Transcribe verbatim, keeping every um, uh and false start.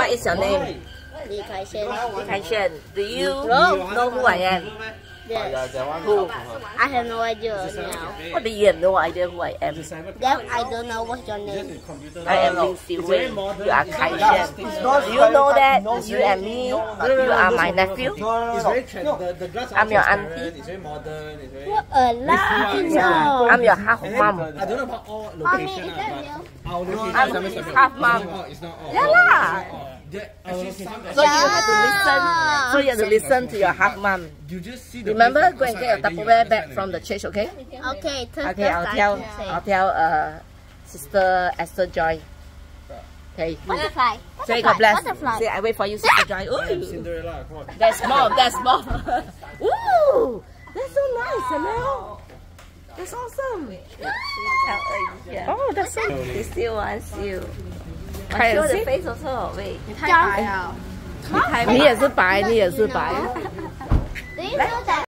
What is your name? 李凯旋。 李凯旋 Do you know who I am? Yes. Who? I have no idea now. What do you have no idea who I am? Then I don't know what's your name. I am Lin Siwei. You are Kai Shen. Do you know that you and me, you are my nephew? I'm your auntie. What a lie! I'm your half mom. I don't know about all Mommy, location, is that but you? our location I'm is half mom. it's not all. Yeah lah. So you have to listen. So you have to listen to your half mom. You just see the Remember, go and get a Tupperware bag from the church, okay? Okay, Okay, I'll tell. I'll tell uh, Sister Esther Joy. Okay. Butterfly. Say God bless. Butterfly. Say I wait for you, Sister Joy. Ooh. Cinderella, come on. That's more. That's more. Ooh, that's so nice, Samuel. That's awesome. Oh, that's so. He still wants you. I show the face also. Wait. 你太白了。 你也是白，你也是白。